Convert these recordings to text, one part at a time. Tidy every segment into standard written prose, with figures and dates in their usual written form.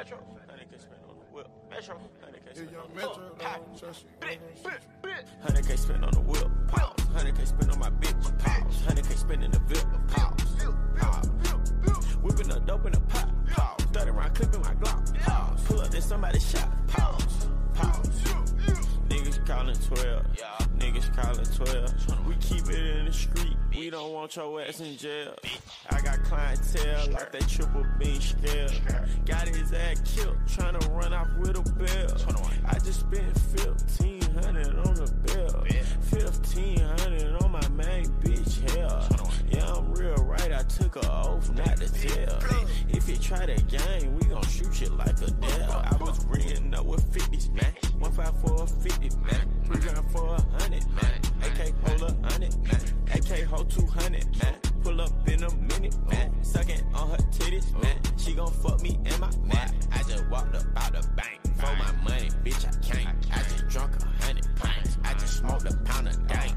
Metro, 100K spent on the whip. Metro, 100K spent on the Metro, whip. 100K spent on the whip. Pause. 100K spent on my bitch. Pause. 100K spent in the VIP. Pause. Pause. Whipping up dope in the pot. Pause. 30 round clipping my Glock. Pause. Pull up, then somebody shot. Pause. Pause. Niggas calling 12. Niggas calling 12. We keep it in the street. We don't want your ass in jail. I got clientele like that triple beam scale. Got his ass killed, tryna run off with a bell. I just spent 1,500 on the bill. 1,500 on my main bitch, hell. Yeah, I'm real right, I took a oath not to tell. If you try that game, we gon' shoot you like a Dell. I was reading up with 50s, man. 154 50, man. 3 grand for 100, man. AK hold up 100, man. AK hold 200, man. Pull up in a minute, man. Sucking on her titties, man. She gon' fuck me in my man. I just walked up out the bank. For my money, bitch, I can't. I just drunk 100 pints. I just smoked a pound of gang.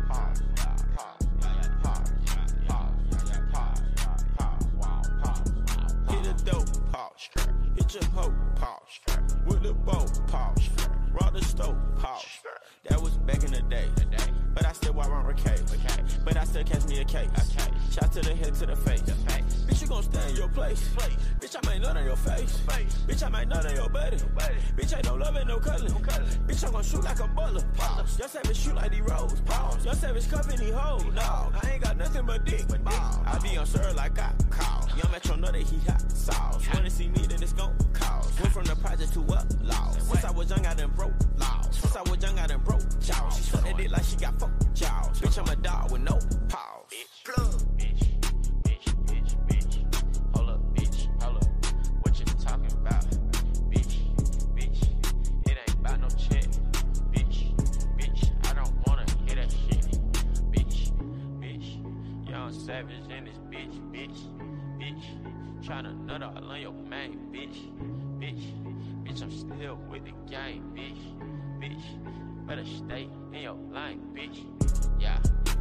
Hit a dope, pause. Hit your hoe, pause. With the bow, pause. Rock the stove, pause. That was back in the day. But I still walk around with K. But I still catch me a case. Shot to the head, to the face. Bitch, you gon' stay in your place. Bitch, I might nut on your face. Bitch, I might nut on your buddy. Bitch, ain't no loving, no cuddling. Bitch, I'm gon' shoot like a butler. Pause. Your savage shoot like these rolls. Pause. Your savage cuffin' these hoes. No, I ain't got nothing but dick. I be on sir like I call. Young Metro know that he hot sauce. Wanna see me, then it's gon' cause. Went from the project to up laws. Since I was young, I done broke laws. Since I was young, I done broke jaws. She sucked that dick like she got fucked jaws. Bitch, I'm a dog with no pause. Bitch, hold up, what you talking about? Bitch, it ain't about no check. Bitch, I don't wanna hear that shit. Bitch, young savage in this bitch, tryna nut all on your main, bitch, I'm still with the game, bitch, better stay in your lane, bitch, yeah.